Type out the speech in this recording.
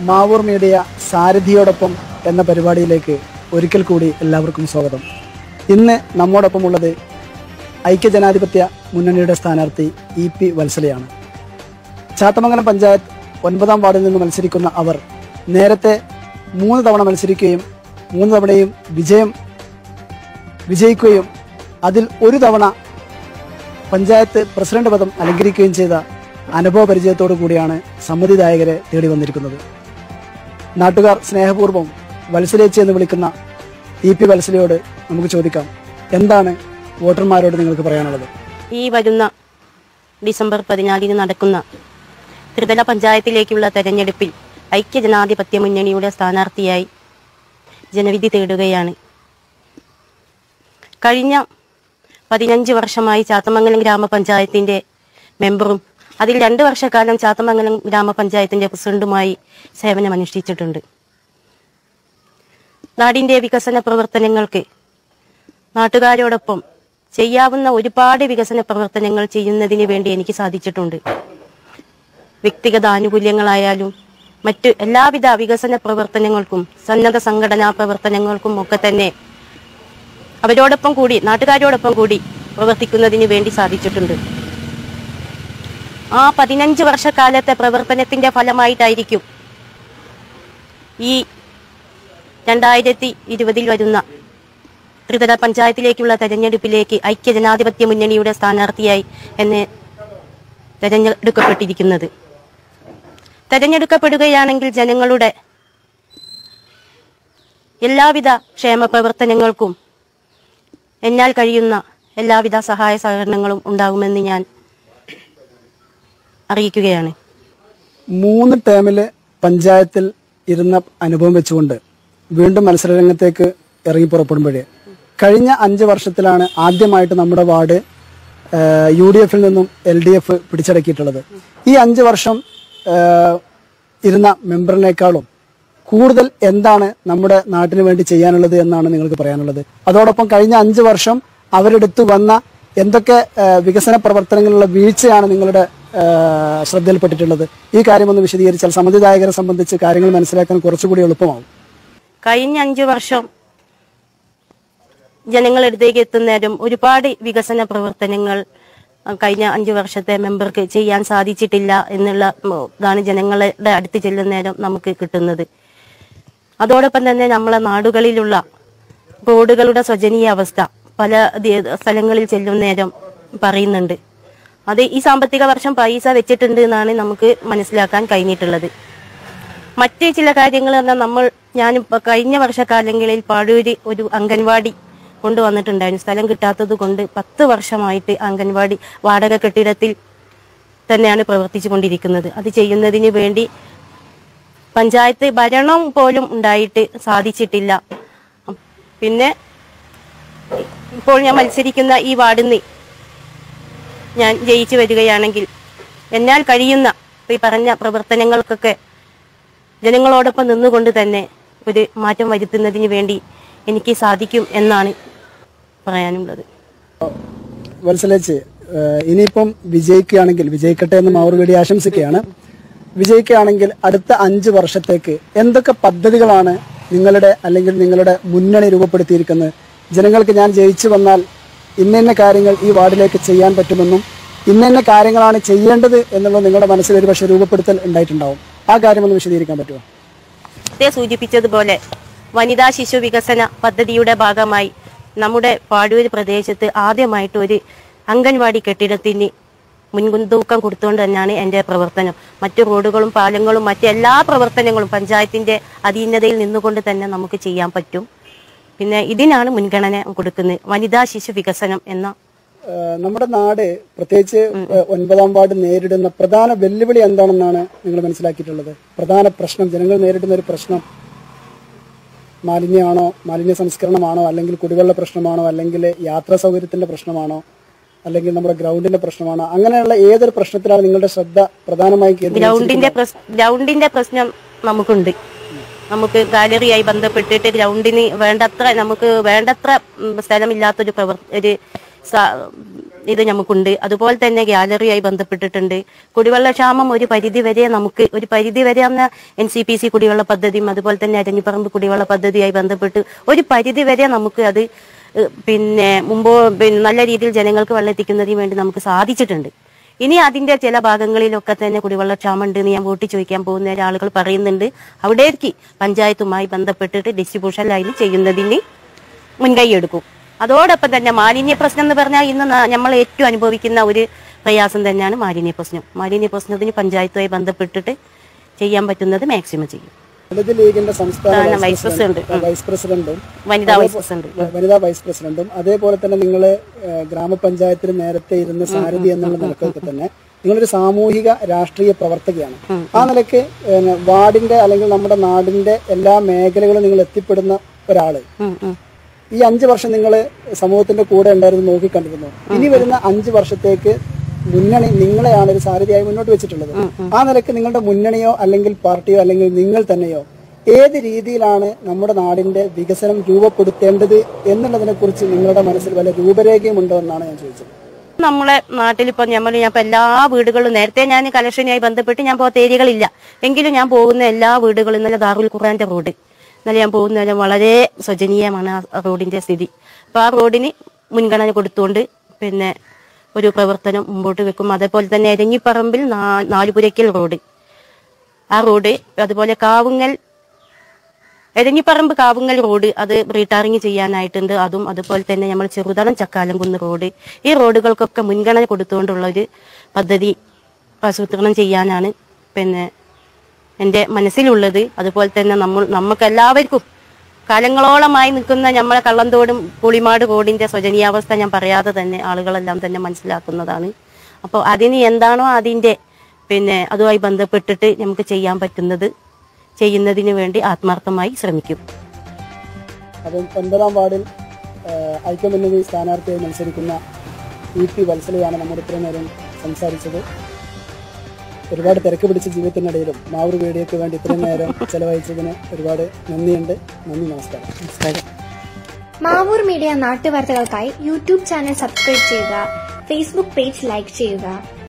Mavoor media സാരഥിയോടൊപ്പം എന്ന പരിപാടിയിലേക്ക് ഒരിക്കൽ കൂടി എല്ലാവർക്കും സ്വാഗതം. ഇന്ന് നമ്മോടൊപ്പമുള്ളത് ഐക്യജനാധിപത്യ മുന്നണിയുടെ സ്ഥാനാർത്ഥി EP വത്സലയാണ്. ചാത്തമംഗലം പഞ്ചായത്ത് 9-ാം വാർഡിൽ നിന്ന് മത്സരിക്കുന്ന അവർ നേരത്തെ 3 തവണ മത്സരിക്കുകയും 3 തവണയും വിജയിക്കുകയും അതിൽ ഒരു തവണ പഞ്ചായത്ത് പ്രസിഡന്റ് പദം അലങ്കരിക്കുകയും ചെയ്ത അനുഭവ പരിചയത്തോടു കൂടിയാണ് സമ്മതിദായകരെ തേടി വന്നിരിക്കുന്നത്. നാട്ടുകാർ സ്നേഹപൂർവ്വം വത്സലേച്ചി എന്ന് വിളിക്കുന്ന EP വത്സലയോട് നമുക്ക് ചോദിക്കാം, എന്താണ് വോട്ടർമാരോട് നിങ്ങൾക്ക് പറയാനുള്ളത്? ഈ വരുന്ന ഡിസംബർ 14 നടക്കുന്ന ത്രിതല പഞ്ചായത്തിലേക്കുള്ള തെരഞ്ഞെടുപ്പിൽ ഐക്യജനാധിപത്യ മുന്നണിയുടെ സ്ഥാനാർത്ഥിയായി ജനവിധി തേടുകയാണ്. കഴിഞ്ഞ 15 വർഷമായി ചാത്തമംഗലം ഗ്രാമപഞ്ചായത്തിന്റെ മെമ്പറും അതിൽ 2 വർഷക്കാലം ചാത്തമംഗലം ഗ്രാമപഞ്ചായത്തിന്റെ പ്രസിഡന്റുമായി സേവനമനുഷ്ഠിച്ചിട്ടുണ്ട്. നാടിന്റെ വികസന പ്രവർത്തനങ്ങൾക്ക് നാട്ടുകാരോടൊപ്പം ചെയ്യാവുന്ന ഒരുപാട് വികസന പ്രവർത്തനങ്ങൾ ചെയ്യുന്നതിന് വേണ്ടി എനിക്ക് സാധിച്ചിട്ടുണ്ട്. വ്യക്തിഗത ആനുകൂല്യങ്ങളായാലും മറ്റ് എല്ലാവിധ വികസന പ്രവർത്തനങ്ങൾക്കും സന്നദ്ധ സംഘടനാ പ്രവർത്തനങ്ങൾക്കും ഒക്കെ തന്നെ അവരോടൊപ്പം കൂടി നാട്ടുകാരോടൊപ്പം കൂടി പ്രവർത്തിക്കുന്നതിന് വേണ്ടി സാധിച്ചിട്ടുണ്ട്. ആ 15 വർഷക്കാലത്തെ പ്രവർത്തനത്തിന്റെ ഫലമായിട്ടായിരിക്കും ഈ 2020 വരുന്ന ത്രിതല പഞ്ചായത്തിലേക്കുള്ള തെരഞ്ഞെടുപ്പിലേക്ക് ഐക്യജനാധിപത്യ മുന്നണിയുടെ സ്ഥാനാർത്ഥിയായി എന്നെ തെരഞ്ഞെടുക്കപ്പെട്ടിരിക്കുന്നത്. തെരഞ്ഞെടുക്കപ്പെടുകയാണെങ്കിൽ ജനങ്ങളുടെ എല്ലാവിധ ക്ഷേമ പ്രവർത്തനങ്ങൾക്കും എന്നാൽ കഴിയുന്ന എല്ലാവിധ സഹായ സഹകരണങ്ങളും ഉണ്ടാകുമെന്ന് ഞാൻ അറിയിക്കുകയാണ്. 3 ടേമില് പഞ്ചായത്തിൽ ഇരുന്ന അനുഭവം വെച്ചുകൊണ്ട് വീണ്ടും മത്സരരംഗത്തേക്ക് ഇറങ്ങി പുറപ്പെടുമ്പോഴേ കഴിഞ്ഞ 5 വർഷത്തിലാണ് ആദ്യമായിട്ട് നമ്മുടെ വാർഡ് UDF-ൽ നിന്നും LDF പിടിച്ചടക്കിയിട്ടുള്ളത്. ഈ 5 വർഷം ഇരുന്ന മെമ്പറിനേക്കാളും കൂടുതൽ എന്താണ് നമ്മുടെ നാട്ടിന് വേണ്ടി ചെയ്യാനുള്ളത് എന്നാണ് നിങ്ങൾക്ക് പറയാനുള്ളത്? അതോടൊപ്പം കഴിഞ്ഞ 5 വർഷം അവരെടുത്തു വന്ന എന്തൊക്കെ വികസന പ്രവർത്തനങ്ങളിലുള്ള വീഴ്ചയാണ് നിങ്ങളുടെ ശ്രദ്ധയിൽപ്പെട്ടിട്ടുള്ളത്? ഈ കാര്യമൊന്ന് വിശദീകരിച്ചാൽ സമ്മതിദായകരെ സംബന്ധിച്ച് കാര്യങ്ങൾ മനസ്സിലാക്കാൻ കുറച്ചുകൂടി എളുപ്പമാവും. കഴിഞ്ഞ 5 വർഷം ജനങ്ങളടുത്തേക്ക് എത്തുന്നേരം ഒരുപാട് വികസന പ്രവർത്തനങ്ങൾ കഴിഞ്ഞ 5 വർഷത്തെ മെമ്പർക്ക് ചെയ്യാൻ സാധിച്ചിട്ടില്ല എന്നുള്ള ഇതാണ് ജനങ്ങളുടെ അടുത്ത് ചെല്ലുന്നേരം നമുക്ക് കിട്ടുന്നത്. അതോടൊപ്പം തന്നെ നമ്മളെ നാടുകളിലുള്ള റോഡുകളുടെ ശോചനീയ അവസ്ഥ പല സ്ഥലങ്ങളിൽ ചെല്ലുന്നേരം പറയുന്നുണ്ട്. അത് ഈ സാമ്പത്തിക വർഷം പൈസ വെച്ചിട്ടുണ്ട് എന്നാണ് നമുക്ക് മനസ്സിലാക്കാൻ കഴിഞ്ഞിട്ടുള്ളത്. മറ്റ് ചില കാര്യങ്ങൾ പറഞ്ഞാൽ ഞാൻ കഴിഞ്ഞ വർഷക്കാലങ്ങളിൽ പാടൂര് ഒരു അംഗൻവാടി കൊണ്ടുവന്നിട്ടുണ്ടായിരുന്നു. സ്ഥലം കിട്ടാത്തത് കൊണ്ട് 10 വർഷമായിട്ട് അംഗൻവാടി വാടക കെട്ടിടത്തിൽ തന്നെയാണ് പ്രവർത്തിച്ചു കൊണ്ടിരിക്കുന്നത്. അത് ചെയ്യുന്നതിന് വേണ്ടി പഞ്ചായത്ത് ഭരണം പോലും ഉണ്ടായിട്ട് സാധിച്ചിട്ടില്ല. പിന്നെ ഇപ്പോൾ ഞാൻ മത്സരിക്കുന്ന ഈ വാർഡിൽ നിന്ന് ഞാൻ ജയിച്ചു വരികയാണെങ്കിൽ എന്നാൽ കഴിയുന്ന ഈ പറഞ്ഞ പ്രവർത്തനങ്ങൾക്കൊക്കെ ജനങ്ങളോടൊപ്പം നിന്നുകൊണ്ട് തന്നെ ഒരു മാറ്റം വരുത്തുന്നതിന് വേണ്ടി എനിക്ക് സാധിക്കും എന്നാണ് പറയാനുള്ളത്. വത്സലേച്ചി, ഇനിയിപ്പം വിജയിക്കുകയാണെങ്കിൽ, വിജയിക്കട്ടെ എന്ന് മാവൂർ മീഡിയ ആശംസിക്കുകയാണ്, വിജയിക്കുകയാണെങ്കിൽ അടുത്ത 5 വർഷത്തേക്ക് എന്തൊക്കെ പദ്ധതികളാണ് നിങ്ങളുടെ അല്ലെങ്കിൽ നിങ്ങളുടെ മുന്നണി രൂപപ്പെടുത്തിയിരിക്കുന്നത്? ജനങ്ങൾക്ക് ഞാൻ ജയിച്ചു വന്നാൽ ഇന്ന കാര്യങ്ങൾ ഈ വാർഡിലേക്ക് ചെയ്യാൻ പറ്റുമെന്നും ഇന്ന കാര്യങ്ങളാണ് ചെയ്യേണ്ടത് എന്നുള്ളത് നിങ്ങളുടെ മനസ്സിൽ ഒരു പക്ഷേ രൂപപ്പെടുത്തൽ ഉണ്ടായിട്ടുണ്ടാവും. ആ കാര്യം ഒന്ന് വിശദീകരിക്കാൻ പറ്റുമോ? സൂചിപ്പിച്ചതുപോലെ വനിതാ ശിശു വികസന പദ്ധതിയുടെ ഭാഗമായി നമ്മുടെ പാടൂര് പ്രദേശത്ത് ആദ്യമായിട്ട് ഒരു അംഗൻവാടി കെട്ടിടത്തിന് മുൻതൂക്കം കൊടുത്തുകൊണ്ട് തന്നെയാണ് എൻ്റെ പ്രവർത്തനം. മറ്റു റോഡുകളും പാലങ്ങളും മറ്റെല്ലാ പ്രവർത്തനങ്ങളും പഞ്ചായത്തിന്റെ അധീനതയിൽ നിന്നുകൊണ്ട് തന്നെ നമുക്ക് ചെയ്യാൻ പറ്റും. പിന്നെ ഇതിനാണ് മുൻഗണന കൊടുക്കുന്നത്, വനിതാ ശിശു വികസനം എന്ന. നമ്മുടെ നാട് പ്രത്യേകിച്ച് 9-ാം വാർഡ് നേരിടുന്ന പ്രധാന വെല്ലുവിളി എന്താണെന്നാണ് നിങ്ങൾ മനസ്സിലാക്കിയിട്ടുള്ളത്? പ്രധാന പ്രശ്നം, ജനങ്ങൾ നേരിടുന്ന ഒരു പ്രശ്നം മാലിന്യമാണോ, മാലിന്യ സംസ്കരണമാണോ, അല്ലെങ്കിൽ കുടിവെള്ള പ്രശ്നമാണോ, അല്ലെങ്കിൽ യാത്രാ സൗകര്യത്തിന്റെ പ്രശ്നമാണോ, അല്ലെങ്കിൽ നമ്മുടെ ഗ്രൗണ്ടിന്റെ പ്രശ്നമാണോ? അങ്ങനെയുള്ള ഏതൊരു പ്രശ്നത്തിലാണ് നിങ്ങളുടെ ശ്രദ്ധ പ്രധാനമായി? ഗ്രൗണ്ടിന്റെ പ്രശ്നം നമുക്കുണ്ട്. നമുക്ക് ഗാലറിയായി ബന്ധപ്പെട്ടിട്ട് ഗ്രൗണ്ടിന് വേണ്ടത്ര സ്ഥലമില്ലാത്തൊരു ഇത് നമുക്കുണ്ട്. അതുപോലെ തന്നെ ഗാലറിയായി ബന്ധപ്പെട്ടിട്ടുണ്ട്. കുടിവെള്ളക്ഷാമം ഒരു പരിധിവരെ എന്ന NCPC കുടിവെള്ള പദ്ധതിയും അതുപോലെ തന്നെ അരഞ്ഞിപ്പറമ്പ് കുടിവെള്ള പദ്ധതിയായി ബന്ധപ്പെട്ട് ഒരു പരിധിവരെ നമുക്ക് അത് നല്ല രീതിയിൽ ജനങ്ങൾക്ക് വെള്ളം എത്തിക്കുന്നതിന് വേണ്ടി നമുക്ക് സാധിച്ചിട്ടുണ്ട്. ഇനി അതിന്റെ ചില ഭാഗങ്ങളിലൊക്കെ തന്നെ കുടിവെള്ളക്ഷാമം ഉണ്ട് എന്ന് ഞാൻ വോട്ട് ചോദിക്കാൻ പോകുന്ന ആളുകൾ പറയുന്നുണ്ട്. അവിടേക്ക് പഞ്ചായത്തുമായി ബന്ധപ്പെട്ടിട്ട് ഡിസ്ട്രിബ്യൂഷൻ ലൈൻ ചെയ്യുന്നതിന് മുൻകൈ എടുക്കും. അതോടൊപ്പം തന്നെ മാലിന്യ പ്രശ്നം എന്ന് പറഞ്ഞാൽ ഇന്ന് നമ്മൾ ഏറ്റവും അനുഭവിക്കുന്ന ഒരു പ്രയാസം തന്നെയാണ് മാലിന്യ പ്രശ്നം. മാലിന്യ പ്രശ്നത്തിന് പഞ്ചായത്തുമായി ബന്ധപ്പെട്ടിട്ട് ചെയ്യാൻ പറ്റുന്നത് മാക്സിമം ചെയ്യും. ദളിത് ലീഗിന്റെ സംസ്ഥാന വൈസ് പ്രസിഡന്റും വനിതാ വൈസ് പ്രസിഡന്റും അതേപോലെ തന്നെ നിങ്ങൾ ഗ്രാമപഞ്ചായത്തിൽ നേരത്തെ ഇരുന്ന സാരഥി എന്നുള്ള നിലക്കൊക്കെ തന്നെ നിങ്ങളൊരു സാമൂഹിക രാഷ്ട്രീയ പ്രവർത്തകയാണ്. ആ നിലയ്ക്ക് വാർഡിന്റെ അല്ലെങ്കിൽ നമ്മുടെ നാടിന്റെ എല്ലാ മേഖലകളും നിങ്ങൾ എത്തിപ്പെടുന്ന ഒരാള്. ഈ 5 വർഷം നിങ്ങൾ സമൂഹത്തിന്റെ കൂടെ ഉണ്ടായിരുന്നു, നോക്കിക്കണ്ടിരുന്നു. ഇനി വരുന്ന 5 വർഷത്തേക്ക് മുന്നണി നിങ്ങളെയാണ് ഒരു സാരഥിയായി മുന്നോട്ട് വെച്ചിട്ടുള്ളത്. ആ നിലയ്ക്ക് നിങ്ങളുടെ മുന്നണിയോ അല്ലെങ്കിൽ പാർട്ടിയോ അല്ലെങ്കിൽ നിങ്ങൾ തന്നെയോ ഏത് രീതിയിലാണ് നമ്മുടെ നാടിന്റെ വികസനം രൂപപ്പെടുത്തേണ്ടത് എന്നുള്ളതിനെ കുറിച്ച് നിങ്ങളുടെ മനസ്സിൽ വല്ല രൂപരേഖയും ഉണ്ടോ എന്നാണ് ഞാൻ ചോദിച്ചത്. നമ്മളെ നാട്ടിലിപ്പോ ഞാൻ എല്ലാ വീടുകളിലും നേരത്തെ ഞാൻ കലക്ഷനുമായി ബന്ധപ്പെട്ട് ഞാൻ പോകാത്ത ഏരിയകളില്ല. എങ്കിലും ഞാൻ പോകുന്ന എല്ലാ വീടുകളും ഇന്നലെ ദാറുൽ ഖുർആന്റെ റോഡ് ഇന്നലെ ഞാൻ പോകുന്ന വളരെ ശോചനീയമാണ് ആ റോഡിന്റെ സ്ഥിതി. അപ്പൊ ആ റോഡിന് മുൻഗണന കൊടുത്തുകൊണ്ട് ഒരു പ്രവർത്തനം മുമ്പോട്ട് വെക്കും. അതേപോലെ തന്നെ എരഞ്ഞിപ്പറമ്പിൽ നാലുപുരയ്ക്കൽ റോഡ്, ആ റോഡ്, അതുപോലെ എരഞ്ഞിപ്പറമ്പ് കാവുങ്ങൽ റോഡ് അത് റീടാറിങ് ചെയ്യാനായിട്ടുണ്ട്. അതും അതുപോലെ തന്നെ നമ്മൾ ചെറുതളം ചക്കാലംകുന്ന് റോഡ്, ഈ റോഡുകൾക്കൊക്കെ മുൻഗണന കൊടുത്തുകൊണ്ടുള്ള ഒരു പദ്ധതി ആസൂത്രണം ചെയ്യാനാണ് എന്റെ മനസ്സിലുള്ളത്. അതുപോലെ തന്നെ നമുക്കെല്ലാവർക്കും കാലങ്ങളോളമായി നിൽക്കുന്ന നമ്മളെ കള്ളന്തോടും പുളിമാട് റോഡിന്റെ ശോചനീയാവസ്ഥ ഞാൻ പറയാതെ തന്നെ ആളുകളെല്ലാം തന്നെ മനസ്സിലാക്കുന്നതാണ്. അപ്പോൾ അതിന് എന്താണോ അതിന്റെ അതുമായി ബന്ധപ്പെട്ടിട്ട് നമുക്ക് ചെയ്യാൻ പറ്റുന്നത് ചെയ്യുന്നതിന് വേണ്ടി ആത്മാർത്ഥമായി ശ്രമിക്കും. അപ്പം 9ാം വാർഡിൽ ഐക്യമുന്നണി സ്ഥാനാർത്ഥിയായി മത്സരിക്കുന്ന EP വത്സലയാണ് നമ്മുടെ ഇത്രയും നേരം സംസാരിച്ചത്. ഒരുപാട് തിരക്ക് പിടിച്ച ജീവിതത്തിനിടയിലും മാവൂർ വീഡിയോയ്ക്ക് വേണ്ടി ഇത്രയും നേരം ചെലവഴിച്ചതിന് ഒരുപാട് നന്ദിയുണ്ട്. നന്ദി, നമസ്കാരം. മാവൂർ മീഡിയ നാട്ടുവാർത്തകൾക്കായി YouTube ചാനൽ സബ്സ്ക്രൈബ് ചെയ്യുക, Facebook പേജ് ലൈക്ക് ചെയ്യുക.